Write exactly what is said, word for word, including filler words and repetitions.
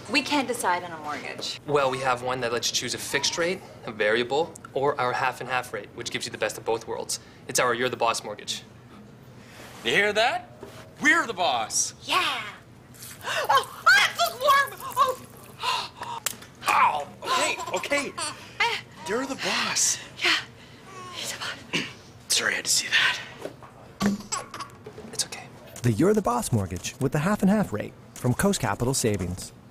We can't decide on a mortgage. Well, we have one that lets you choose a fixed rate, a variable, or our half and half rate, which gives you the best of both worlds. It's our You're the Boss mortgage. You hear that? We're the boss. Yeah. Oh, ah, it feels warm. Oh. Ow. Okay, okay. You're the boss. Yeah. He's a boss. Sorry, I had to see that. It's okay. The You're the Boss mortgage with the half and half rate from Coast Capital Savings.